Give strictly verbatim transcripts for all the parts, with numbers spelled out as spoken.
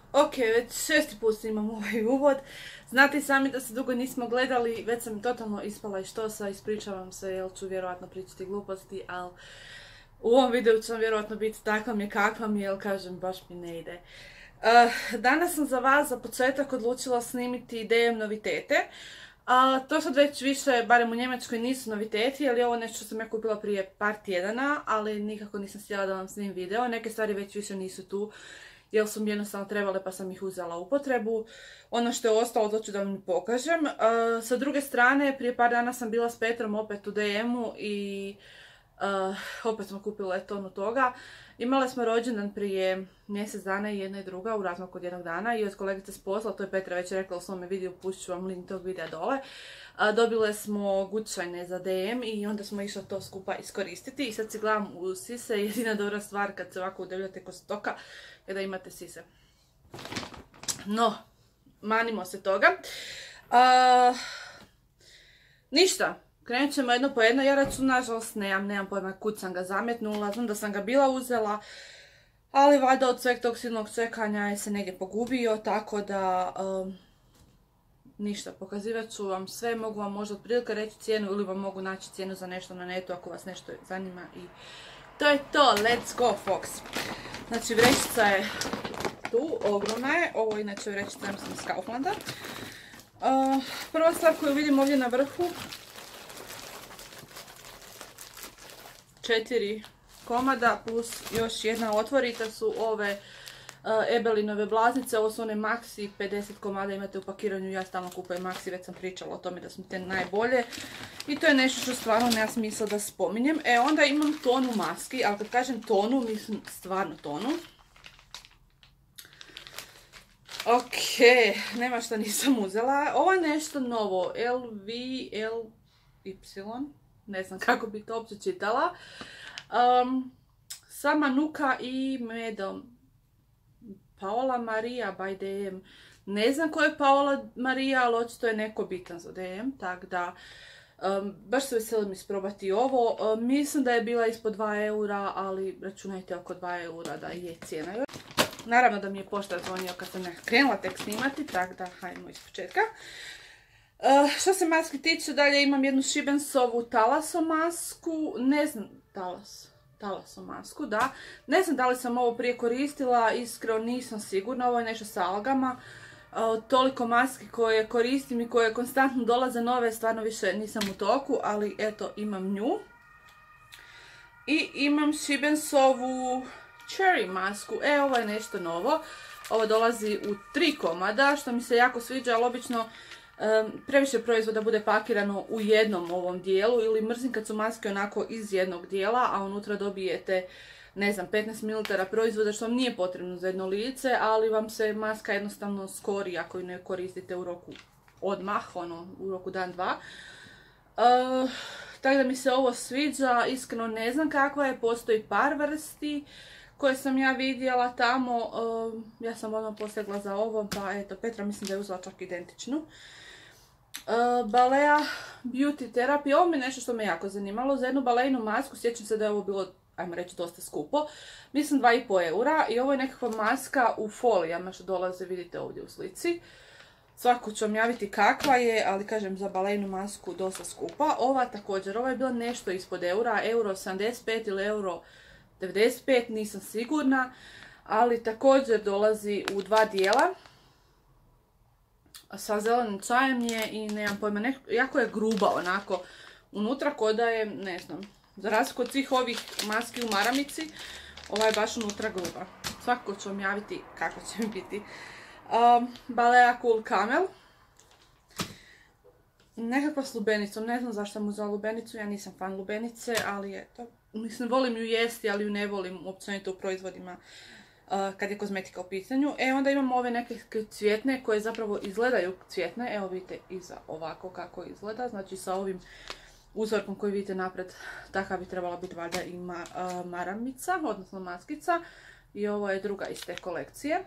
Ok, već šesti put snimam ovaj uvod. Znate i sami da se dugo nismo gledali, već sam totalno ispala iz štosa, ispričavam se jer ću vjerojatno pričati gluposti, ali u ovom videu ću vam vjerojatno biti takva mi je kakva mi je, jer kažem, baš mi ne ide. Uh, danas sam za vas za početak odlučila snimiti D M novitete. Uh, to sad već više, barem u Njemačkoj, nisu noviteti, jer je ovo nešto što sam ja kupila prije par tjedana, ali nikako nisam htjela da vam snimim video. Neke stvari već više nisu tu, jer su mi jednostavno trebale pa sam ih uzela u upotrebu. Ono što je ostalo to ću da vam pokažem. Uh, sa druge strane, prije par dana sam bila s Petrom opet u D M-u i uh, opet smo kupile tonu toga. Imale smo rođendan prije mjesec dana i jedna i druga u razmaku od jednog dana i od kolegice s posla, to je Petra već rekla u svome videu, pušću ću vam link tog videa dole. Uh, dobile smo gutšajne za D M i onda smo išli to skupa iskoristiti i sad se gledam u sise. Jedina dobra stvar kad se ovako udebljate kod stoka je da imate sise. No, manimo se toga. Uh, ništa, krenut ćemo jedno po jedno. Ja račun, nažalost, nemam, nemam pojma kud sam ga zametnula. Znam da sam ga bila uzela, ali valjda od sveg tog silnog čekanja je se negdje pogubio, tako da um, ništa, pokazivat ću vam sve. Mogu vam možda otprilike reći cijenu ili vam mogu naći cijenu za nešto na netu ako vas nešto zanima i to je to. Let's go, Fox! Znači, vrećica je tu, ogromna je. Ovo je inače vrećica, ja mislim, iz Kauflanda. Uh, prva stvar koju vidim ovdje na vrhu, četiri komada plus još jedna otvorita su ove uh, Ebelinove blaznice. Ovo su one Maxi, pedeset komada imate u pakiranju, ja stalno kupujem Maxi, već sam pričala o tome da su te najbolje. I to je nešto što stvarno nema smisla da spominjem. E, onda imam tonu maski, ali kad kažem tonu, mislim stvarno tonu. Ok, nema što nisam uzela. Ovo je nešto novo, L V L Y, ne znam kako bi to uopće čitala. Um, sa Manuka i medom. Paola Maria by D M. Ne znam ko je Paola Maria, ali očito je neko bitan za D M, tako da um, baš se veselim isprobati ovo. Um, mislim da je bila ispod dva eura, ali računajte oko dva eura da je cijena. Naravno da mi je poštar zvonio kad sam krenula tek snimati, tako da hajmo iz početka. Uh, što se maski tiče, dalje imam jednu Šibensovu talasomasku, ne znam, talas, talasomasku, da. Ne znam da li sam ovo prije koristila, iskreno nisam sigurna, ovo je nešto sa algama. Uh, toliko maski koje koristim i koje konstantno dolaze nove, stvarno više nisam u toku, ali eto, imam nju. I imam Šibensovu Cherry masku, e, ovo je nešto novo. Ovo dolazi u tri komada, što mi se jako sviđa, ali obično Um, previše proizvoda bude pakirano u jednom ovom dijelu ili mrzim kad su maske onako iz jednog dijela, a unutra dobijete, ne znam, petnaest mililitara proizvoda što vam nije potrebno za jedno lice, ali vam se maska jednostavno skori ako ju ne koristite u roku odmah, ono, u roku dan, dva. Uh, tako da mi se ovo sviđa, iskreno ne znam kakva je, postoji par vrsti koje sam ja vidjela tamo. Uh, ja sam odmah posegla za ovom, pa eto, Petra mislim da je uzela čak identičnu. Uh, Balea Beauty Therapy, ovo mi je nešto što me jako zanimalo. Za jednu balejnu masku, sjećam se da je ovo bilo, ajmo reći, dosta skupo. Mislim dva i pol eura i ovo je nekakva maska u folijama što dolaze, vidite ovdje u slici. Svako ću vam javiti kakva je, ali kažem za balejnu masku dosta skupa. Ova također, ova je bila nešto ispod eura, euro sedamdeset pet ili euro devedeset pet, nisam sigurna, ali također dolazi u dva dijela. Sa zelenim čajem je i nemam pojma, nek, jako je gruba onako unutra, ko da je, ne znam, za razliku od svih ovih maski u maramici, ova je baš unutra gruba. Svakako ću vam javiti kako će mi biti. Um, Balea Cool Camel. Nekakva s lubenicom, ne znam zašto sam uzela lubenicu, ja nisam fan lubenice, ali eto. Mislim, volim ju jesti, ali ju ne volim općenito u proizvodima uh, kad je kozmetika u pitanju. E, onda imamo ove neke cvjetne koje zapravo izgledaju cvjetne. Evo vidite iza ovako kako izgleda. Znači sa ovim uzorkom koji vidite napred, takav bi trebala biti valjda i ma, uh, maramica, odnosno maskica. I ovo je druga iz te kolekcije.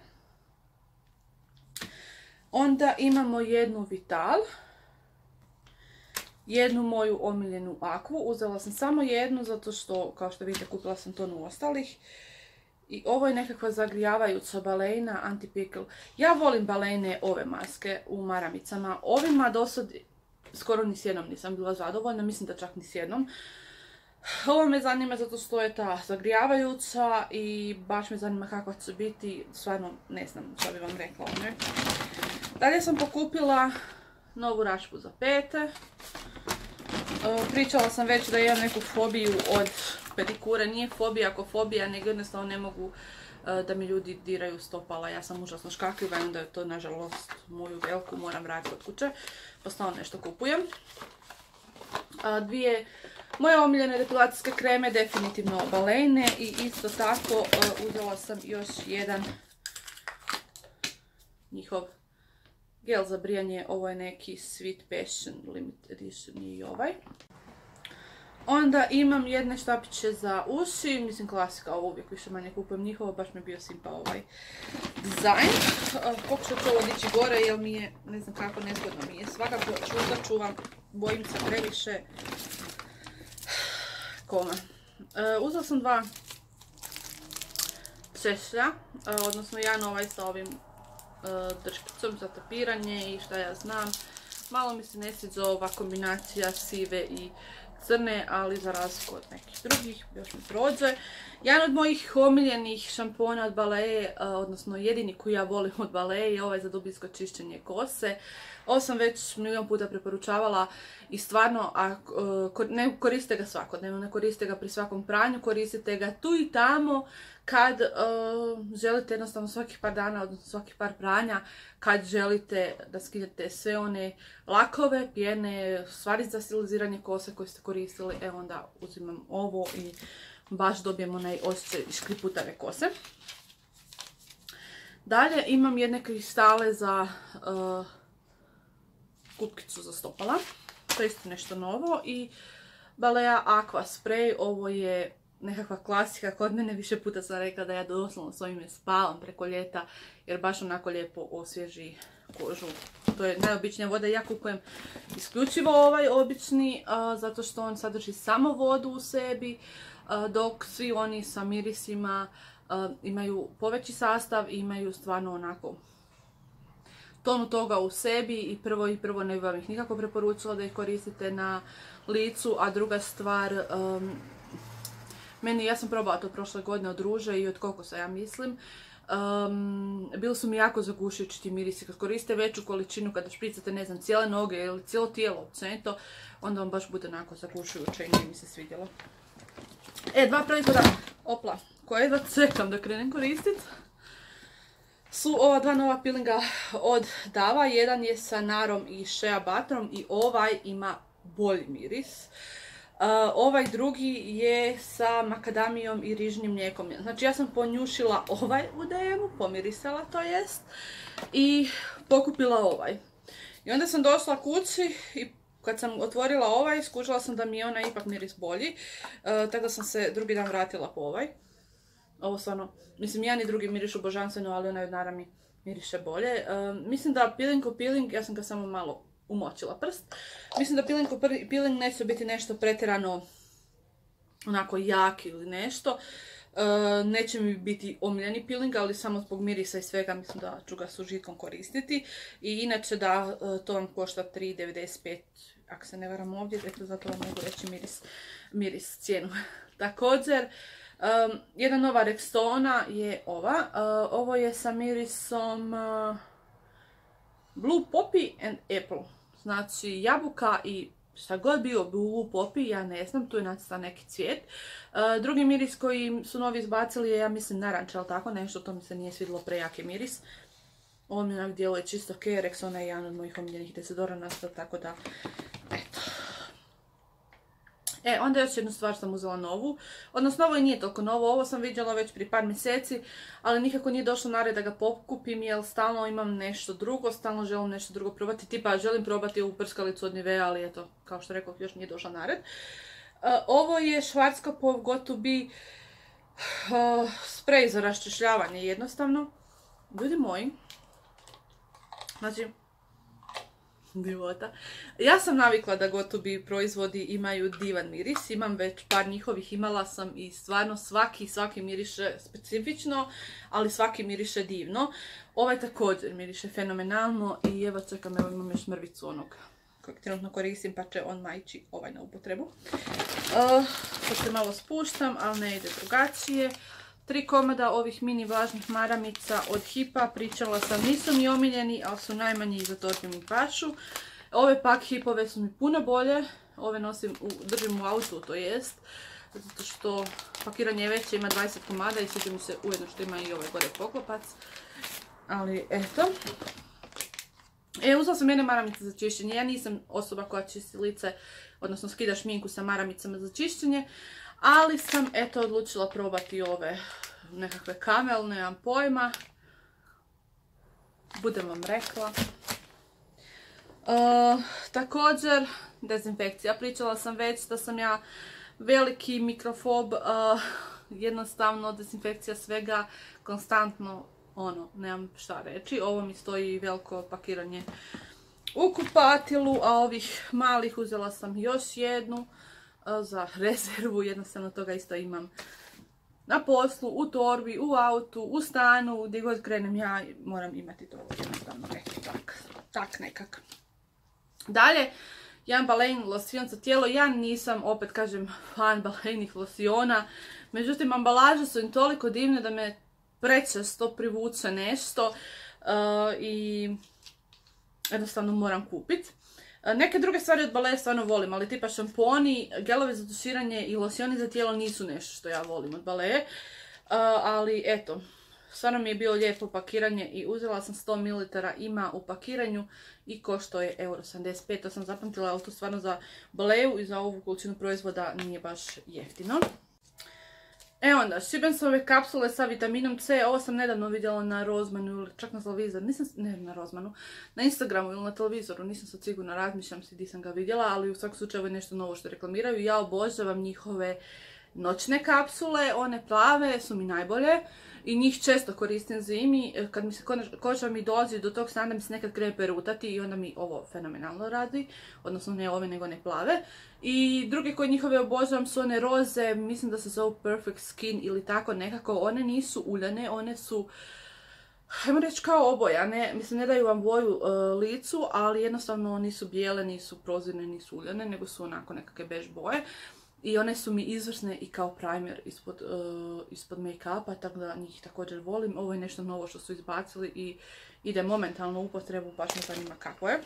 Onda imamo jednu Vital. Jednu moju omiljenu Aquu. Uzela sam samo jednu zato što, kao što vidite, kupila sam tonu ostalih. I ovo je nekakva zagrijavajuća balena anti-pickle. Ja volim balene ove maske u maramicama. Ovima dosad skoro ni s jednom nisam bila zadovoljna, mislim da čak ni s jednom. Ovo me zanima zato što je ta zagrijavajuća i baš me zanima kakva će biti, stvarno ne znam što bi vam rekla o njoj. Dalje sam pokupila novu rašpu za pete. Pričala sam već da imam neku fobiju od pedikure, nije fobija ako fobija, nego jednostavno ne mogu da mi ljudi diraju stopala. Ja sam užasno škakljiva i onda je to nažalost moju velku moram vratiti od kuće, pa stalno nešto kupujem. Dvije moje omiljene depilacijske kreme, definitivno balene i isto tako uzela sam još jedan njihov gel za brijanje, ovo je neki Sweet Passion Limited Edition i ovaj. Onda imam jedne štapiće za uši, mislim klasika, ovo uvijek više manje kupujem njihovo, baš mi je bio simpa ovaj dizajn. Pokušat ću ovo dići gore jer mi je, ne znam kako, nezgodno mi je. Svakako čuda čuvam, bojim se previše koma. Uzela sam dva češlja, odnosno jedan ovaj sa ovim drškicom za tapiranje i šta ja znam. Malo mi se ne sviđa ova kombinacija sive i crne, ali za razliku od nekih drugih, još mi prođe. Jedan od mojih omiljenih šampona od Balea, odnosno jedini koji ja volim od Balea, je ovaj za dubinsko čišćenje kose. Ovo sam već milijon puta preporučavala i stvarno, ne koristite ga svakodnevno, ne koristite ga pri svakom pranju, koristite ga tu i tamo kad želite jednostavno svakih par dana, odnosno svakih par pranja, kad želite da skinete sve one lakove, pjene, stvari za stiliziranje kose koje ste koristili, evo onda uzimam ovo i baš dobijem onaj osjećaj škriputave kose. Dalje imam jedne kristale za uh, kupkicu za stopala, to je isto nešto novo, i Balea Aqua Spray, ovo je nekakva klasika kod mene, više puta sam rekla da ja doslovno s ovime spavam preko ljeta jer baš onako lijepo osvježi kožu. To je najobičnija voda, ja kupujem isključivo ovaj obični a, zato što on sadrži samo vodu u sebi, a, dok svi oni sa mirisima a, imaju poveći sastav i imaju stvarno onako tonu toga u sebi i prvo i prvo ne bih vam ih nikako preporučila da ih koristite na licu, a druga stvar, um, meni, ja sam probala to prošle godine od ruže i od kokosa, ja mislim. Um, bili su mi jako zagušujući ti mirisi. Kad koriste veću količinu, kada špricate, ne znam, cijele noge ili cijelo tijelo općenito, onda vam baš bude onako zagušujuće i nije mi se svidjelo. E, dva proizvoda, opla, koje jedva čekam da krenem koristiti, su ova dva nova peelinga od Dava. Jedan je sa narom i shea butterom i ovaj ima bolji miris. Uh, ovaj drugi je sa makadamijom i rižnim mlijekom. Znači ja sam ponjušila ovaj u D M-u, pomirisala to jest, i pokupila ovaj. I onda sam došla kući i kad sam otvorila ovaj, skužila sam da mi je ona ipak miris bolji. Uh, tako da sam se drugi dan vratila po ovaj. Ovo stvarno, mislim, jedan i drugi mirišu božanstveno, ali onaj od Nara mi miriše bolje. Uh, mislim da peeling ko peeling, ja sam ga samo malo umočila prst. Mislim da peeling ko peeling neće biti nešto pretjerano onako jak ili nešto. Uh, neće mi biti omiljeni peeling, ali samo zbog mirisa i svega mislim da ću ga s užitkom koristiti. I inače da uh, to vam košta tri devedeset pet, ako se ne varam ovdje, eto zato vam mogu reći miris, miris cijenu. Također, um, jedna nova Rexona je ova. Uh, ovo je sa mirisom uh, Blue Poppy and Apple. Znači jabuka i šta god bio Blue Poppy, ja ne znam, tu je nacrtan neki cvijet. Uh, drugi miris koji su novi izbacili je, ja mislim, naranča, ali tako nešto, to mi se nije svidjelo, prejaki miris. Ovo mi onak djeluje čisto ok, Rexona je jedan od mojih omiljenih dezodoranata, tako da, eto. E, onda još jednu stvar sam uzela novu, odnosno ovo i nije toliko novo, ovo sam vidjela već prije par mjeseci, ali nikako nije došlo na red da ga pokupim jer stalno imam nešto drugo, stalno želim nešto drugo probati, tipa želim probati ovu prskalicu od Nivea, ali eto, kao što rekao, još nije došla na red. Uh, ovo je Schwarzkopf Got to Be uh, sprej za raščišljavanje, jednostavno. Ljudi moji, znači, divota. Ja sam navikla da gotovi proizvodi imaju divan miris, imam već par njihovih, imala sam i stvarno svaki, svaki miriše specifično, ali svaki miriše divno. Ovaj također miriše fenomenalno i evo čekam, evo imam još mrvicu onog kojeg trenutno koristim, pa će on majći ovaj na upotrebu. Uh, sad se malo spuštam, ali ne ide drugačije. Tri komada ovih mini vlažnih maramica od Hipa, pričala sam, nisu mi omiljeni, ali su najmanji i za torbi mi pašu. Ove pak Hipove su mi puno bolje, ove nosim, u, držim u autu, to jest, zato što pakiranje je veće, ima dvadeset komada i sviđa mi se ujedno što ima i ovaj gore poklopac. Ali eto. E, uzela sam jedne maramice za čišćenje, ja nisam osoba koja čisti lice, odnosno skida šminku sa maramicama za čišćenje, ali sam eto odlučila probati ove nekakve Camel, nemam pojma. Budem vam rekla. Uh, također, dezinfekcija. Pričala sam već da sam ja veliki mikrofob, uh, jednostavno dezinfekcija svega, konstantno, ono, nemam šta reći. Ovo mi stoji veliko pakiranje u kupatilu, a ovih malih uzela sam još jednu za rezervu, jednostavno toga isto imam na poslu, u torbi, u autu, u stanu, gdje god krenem ja moram imati to jednostavno, eto tak, tak nekak. Dalje, jedan Balein losion za tijelo, ja nisam, opet kažem, fan Baleinih losiona, međutim ambalaže su im toliko divne da me prečesto privuče nešto uh, i jednostavno moram kupiti. Neke druge stvari od Balea stvarno volim, ali tipa šamponi, gelovi za tuširanje i losioni za tijelo nisu nešto što ja volim od Balea. Uh, ali eto, stvarno mi je bilo lijepo pakiranje i uzela sam sto mililitara, ima u pakiranju i košto je euro sedamdeset pet, to sam zapamtila, ali to stvarno za Baleu i za ovu količinu proizvoda nije baš jeftino. E onda, Šibensove kapsule sa vitaminom C, ovo sam nedavno vidjela na Rozmanu ili čak na televizoru, nisam, ne na Rozmanu, na Instagramu ili na televizoru, nisam sad sigurno, razmišljam se gdje sam ga vidjela, ali u svakom slučaju je nešto novo što reklamiraju. Ja obožavam njihove noćne kapsule, one plave su mi najbolje i njih često koristim zimi, kad mi se koža mi dođe do tog stanja mi se nekad krene perutati i onda mi ovo fenomenalno radi, odnosno ne ove nego ne plave. I druge koje njihove obožavam su one roze, mislim da se zovu Perfect Skin ili tako nekako, one nisu uljane, one su, ajmo reći, kao obojane, mislim ne daju vam boju uh, licu, ali jednostavno nisu bijele, nisu prozirne, nisu uljane, nego su onako nekakve bež boje. I one su mi izvrsne i kao primer ispod, uh, ispod make-upa, tako da njih također volim. Ovo je nešto novo što su izbacili i ide momentalno u upotrebu, baš me zanima kako je.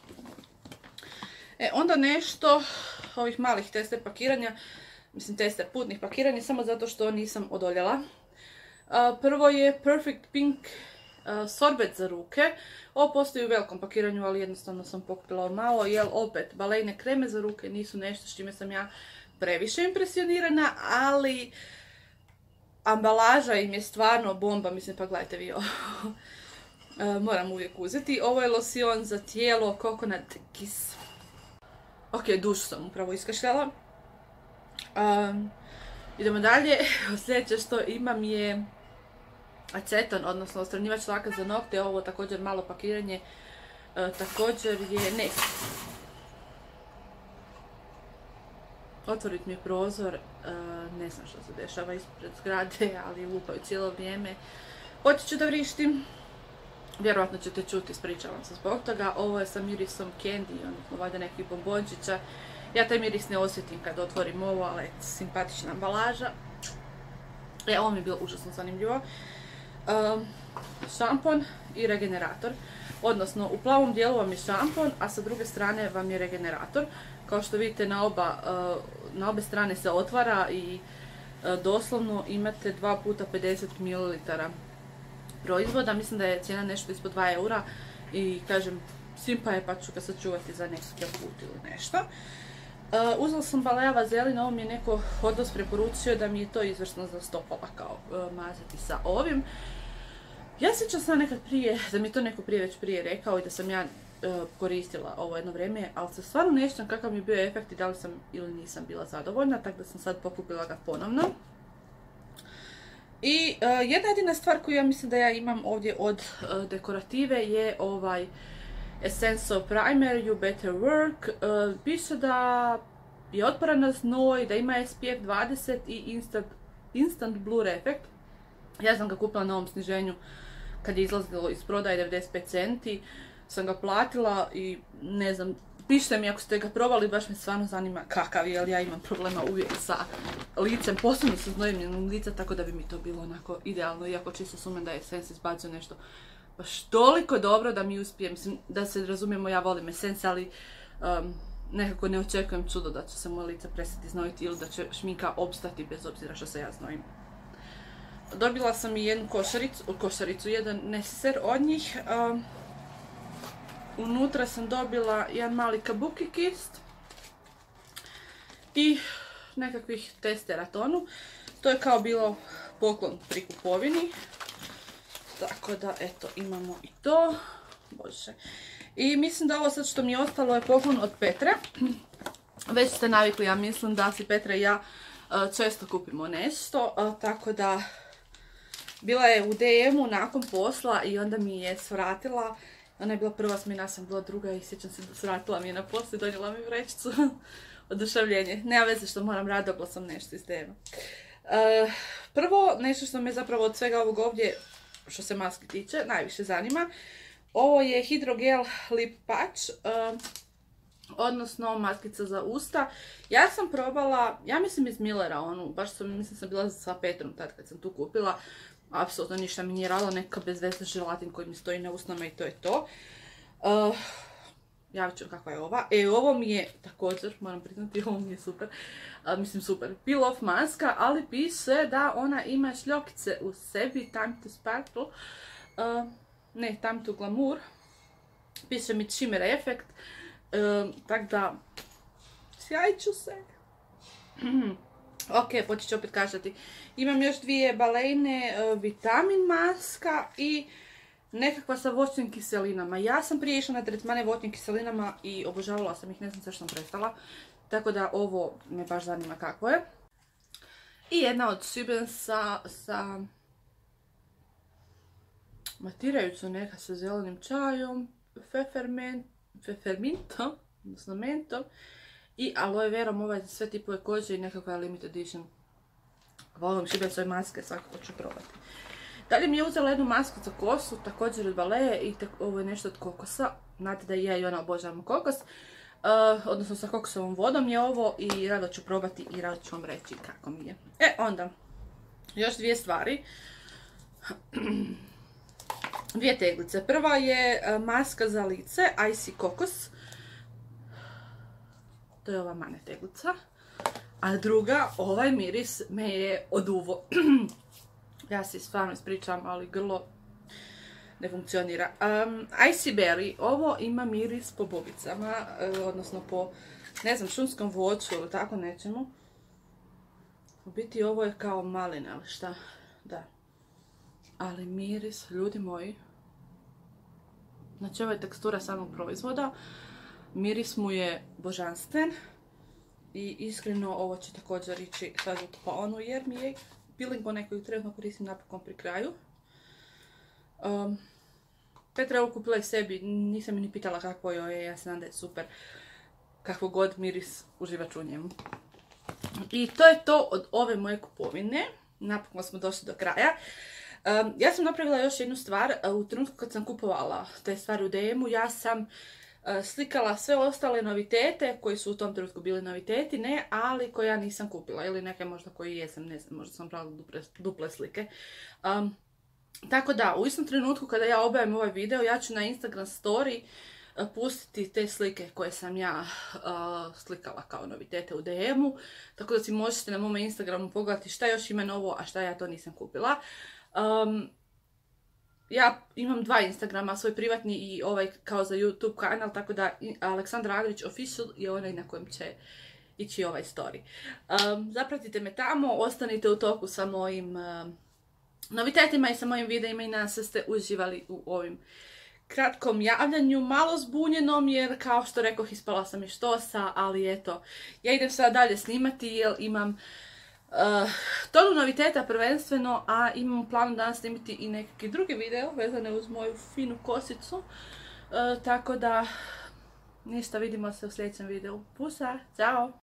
E, onda nešto ovih malih tester pakiranja, mislim tester putnih pakiranja, samo zato što nisam odoljela. Uh, prvo je Perfect Pink uh, sorbet za ruke. Ovo postoji u velikom pakiranju, ali jednostavno sam pokupila malo, jer opet Baleine kreme za ruke nisu nešto s čime sam ja previše impresionirana, ali ambalaža im je stvarno bomba, mislim, pa gledajte vi ovo. uh, moram uvijek uzeti. Ovo je losion za tijelo Coconut Kiss. Ok, dušu sam upravo iskašljala. Um, idemo dalje. Sljedeće što imam je aceton, odnosno odstranjivač laka za nokte. Ovo također malo pakiranje. Uh, također je, ne, otvoriti mi je prozor, uh, ne znam što se dešava ispred zgrade, ali lupaju cijelo vrijeme. Hoći ću da vrištim. Vjerojatno ćete čuti, ispričavam se zbog toga. Ovo je sa mirisom candy, odnosno valjda nekih bombončića. Ja taj miris ne osjetim kad otvorim ovo, ali simpatična ambalaža. E, ovo mi je bilo užasno zanimljivo. Um, šampon i regenerator. Odnosno, u plavom dijelu vam je šampon, a sa druge strane vam je regenerator. Kao što vidite, na, oba, uh, na obe strane se otvara i uh, doslovno imate dva puta pedeset mililitara proizvoda. Mislim da je cijena nešto ispod dva eura i kažem, simpa je, pa ću ga sačuvati za nekakav put ili nešto. Uh, uzela sam Balea vazelin, ovo mi je neko odnos preporučio da mi je to izvrsno za stopala, kao uh, mazati sa ovim. Ja sjećam sam nekad prije, da mi je to neko prije već prije rekao i da sam ja uh, koristila ovo jedno vrijeme, ali se stvarno ne sjećam kakav mi je bio efekt i da li sam ili nisam bila zadovoljna, tako da sam sad pokupila ga ponovno. I uh, jedna jedina stvar koju ja mislim da ja imam ovdje od uh, dekorative je ovaj Essential Primer, You Better Work. Uh, piše da je otporan na znoj, da ima S P F dvadeset i Instant, instant Blur efekt. Ja sam ga kupila na ovom sniženju kad je izlazilo iz prodaje devedeset pet centi. Sam ga platila i ne znam, pišite mi ako ste ga probali, baš me stvarno zanima kakav je, jer ja imam problema uvijek sa licem, posebno sa znojenjem lica, tako da bi mi to bilo onako idealno, iako čisto sumnjam da je Essence izbacio nešto baš toliko dobro da mi uspije, mislim, da se razumijemo, ja volim Essence, ali um, nekako ne očekujem čudo da će se moje lice prestati znojiti ili da će šminka opstati bez obzira što se ja znojim. Dobila sam i jednu košaricu, košaricu jedan neseser od njih. Um, unutra sam dobila jedan mali kabuki kist i nekakvih testera tonu. To je kao bilo poklon pri kupovini. Tako da, eto, imamo i to. Bože. I mislim da ovo sad što mi je ostalo je poklon od Petre. Već ste navikli, ja mislim da si Petra i ja često kupimo nešto. Tako da, bila je u D M-u nakon posla i onda mi je svratila. Ona je bila prva smjena, ja sam bila druga i sjećam se da svratila mi je na poslu i donijela mi vrećicu. Oduševljenje. Nema veze što moram radoglasom nešto iz D M-a. Uh, prvo, nešto što me zapravo od svega ovog ovdje, što se maski tiče, najviše zanima. Ovo je Hydrogel Lip Patch, uh, odnosno maskica za usta. Ja sam probala, ja mislim iz Millera onu, baš sam, mislim sam bila sa Petrom tad kad sam tu kupila. Apsolutno ništa mi nije radilo, neka bezvezna želatin koji mi stoji na usnama i to je to. Uh, javit ću kakva je ova. E, ovo mi je također, moram priznati, ovo mi je super. Uh, mislim super, peel off maska, ali piše da ona ima šljokice u sebi, time to sparkle. Uh, ne, time to glamour. Piše mi shimmer efekt. Uh, tak da, sjajit ću se. Ok, počet ću opet kašljati. Imam još dvije balejne uh, vitamin maska i nekakva sa voćnim kiselinama. Ja sam prije išla na tretmane voćnim kiselinama i obožavala sam ih, ne znam zašto sam prestala. Tako da ovo me baš zanima kakvo je. I jedna od Sibensa sa matirajuću neka sa zelenim čajom, fefermintom, odnosno mentom. I aloe verom, ovaj za sve tipove kože i nekakva limited edition. Volim Šibensove maske, svakako ću probati. Dalje mi je uzela jednu masku za kosu, također od Baleje i ovo je nešto od kokosa. Znate da i ja i ona obožavamo kokos. Uh, odnosno sa kokosovom vodom je ovo i rado ću probati i rado ću vam reći kako mi je. E, onda, još dvije stvari. Dvije teglice. Prva je uh, maska za lice, Icy Kokos. To je ova mane teglica. A druga, ovaj miris me je oduvo. Ja se stvarno ispričavam, ali grlo ne funkcionira. Um, Icy Berry, ovo ima miris po bobicama, uh, odnosno po, ne znam, šumskom voću ili tako nečemu. U biti ovo je kao malina, ali šta? Da. Ali miris, ljudi moji. Znači ovo je tekstura samog proizvoda. Miris mu je božanstven. I iskreno ovo će također ići sad u tonu jer mi je peeling one koju trenutno koristim napokon pri kraju. Um, Petra je ovo kupila i sebi, nisam mi ni pitala kakvo joj je, ja se nadam da je super. Kakvo god miris uživat ću u njemu. I to je to od ove moje kupovine. Napokon smo došli do kraja. Um, ja sam napravila još jednu stvar. U trenutku kad sam kupovala te stvari u D M-u, ja sam uh, slikala sve ostale novitete koji su u tom trenutku bili noviteti, ne, ali koje ja nisam kupila. Ili neke možda koje jesam, ne znam, možda sam pravila duple, duple slike. Um, tako da, u istom trenutku kada ja objavim ovaj video, ja ću na Instagram story uh, pustiti te slike koje sam ja uh, slikala kao novitete u D M-u. Tako da si možete na mom Instagramu pogledati šta još ima novo, a šta ja to nisam kupila. Um, ja imam dva Instagrama, svoj privatni i ovaj kao za YouTube kanal, tako da Aleksandra Andrić Official je onaj na kojem će ići ovaj story. Um, zapratite me tamo, ostanite u toku sa mojim um, novitetima i sa mojim videima i nadam se ste uživali u ovim kratkom javljanju, malo zbunjenom jer kao što rekoh ispala sam i štosa, ali eto, ja idem sada dalje snimati jer imam Uh, tonu noviteta prvenstveno, a imam u planu danas snimiti i nekakvi drugi video vezane uz moju finu kosicu. tako da, ništa, vidimo se u sljedećem videu. Pusa, ćao!